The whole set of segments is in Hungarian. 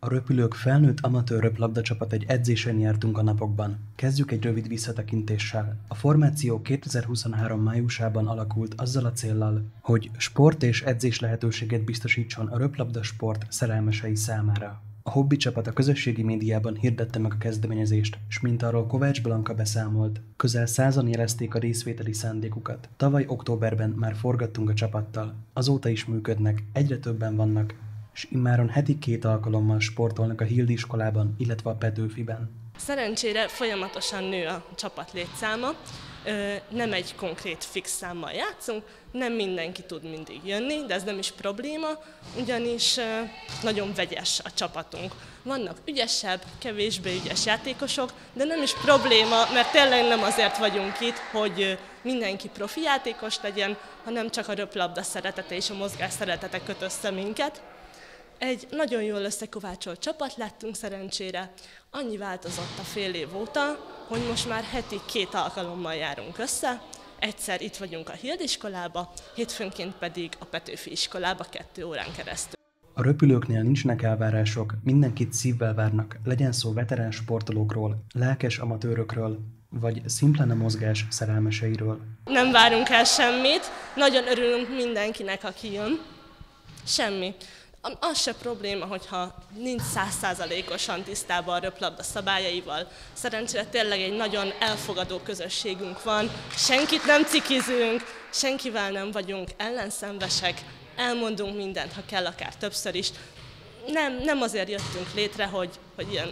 A Röpülők felnőtt amatőr röplabdacsapat egy edzésen jártunk a napokban. Kezdjük egy rövid visszatekintéssel. A formáció 2023 májusában alakult azzal a céllal, hogy sport és edzés lehetőséget biztosítson a röplabdasport szerelmesei számára. A hobbi csapat a közösségi médiában hirdette meg a kezdeményezést, s mint arról Kovács Blanka beszámolt, közel 100-an jelezték a részvételi szándékukat. Tavaly októberben már forgattunk a csapattal, azóta is működnek, egyre többen vannak, és immáron heti 2 alkalommal sportolnak a Hildi iskolában, illetve a Petőfiben. Szerencsére folyamatosan nő a csapat létszáma, nem egy konkrét fix számmal játszunk, nem mindenki tud mindig jönni, de ez nem is probléma, ugyanis nagyon vegyes a csapatunk. Vannak ügyesebb, kevésbé ügyes játékosok, de nem is probléma, mert tényleg nem azért vagyunk itt, hogy mindenki profi játékos legyen, hanem csak a röplabda szeretete és a mozgás szeretete köt össze minket. Egy nagyon jól összekovácsolt csapat lettünk szerencsére. Annyi változott a fél év óta, hogy most már heti 2 alkalommal járunk össze. Egyszer itt vagyunk a Hildi iskolába, hétfőnként pedig a Petőfi iskolába 2 órán keresztül. A Röpülőknél nincsenek elvárások, mindenkit szívvel várnak, legyen szó veterán sportolókról, lelkes amatőrökről, vagy szimplán a mozgás szerelmeseiről. Nem várunk el semmit, nagyon örülünk mindenkinek, aki jön. Semmi. Az se probléma, hogyha nincs 100%-osan tisztában a röplabda szabályaival. Szerencsére tényleg egy nagyon elfogadó közösségünk van, senkit nem cikizünk, senkivel nem vagyunk ellenszenvesek, elmondunk mindent, ha kell, akár többször is. Nem azért jöttünk létre, hogy ilyen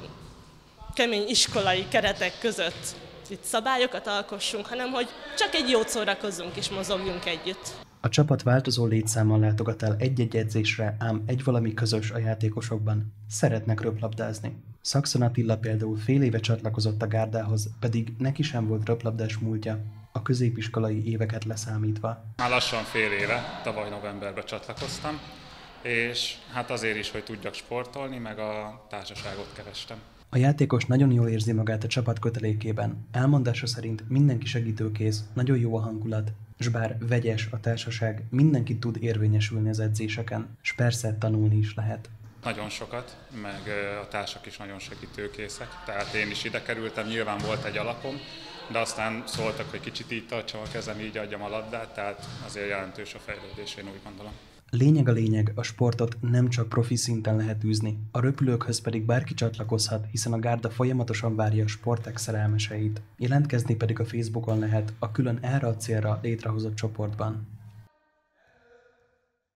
kemény iskolai keretek között itt szabályokat alkossunk, hanem hogy csak egy jót szórakozzunk és mozogjunk együtt. A csapat változó létszámmal látogat el egy-egy edzésre, ám egy valami közös a játékosokban. Szeretnek röplabdázni. Szakszon Attila például fél éve csatlakozott a gárdához, pedig neki sem volt röplabdás múltja, a középiskolai éveket leszámítva. Már lassan fél éve, tavaly novemberben csatlakoztam, és hát azért is, hogy tudjak sportolni, meg a társaságot kerestem. A játékos nagyon jól érzi magát a csapat kötelékében. Elmondása szerint mindenki segítőkész, nagyon jó a hangulat, s bár vegyes a társaság, mindenki tud érvényesülni az edzéseken, s persze tanulni is lehet. Nagyon sokat, meg a társak is nagyon segítőkészek, tehát én is ide kerültem, nyilván volt egy alapom, de aztán szóltak, hogy kicsit így tartsam a kezem, így adjam a labdát, tehát azért jelentős a fejlődés, én úgy gondolom. Lényeg a lényeg, a sportot nem csak profi szinten lehet űzni, a Röpülőkhöz pedig bárki csatlakozhat, hiszen a gárda folyamatosan várja a sportek szerelmeseit. Jelentkezni pedig a Facebookon lehet, a külön erre a célra létrehozott csoportban.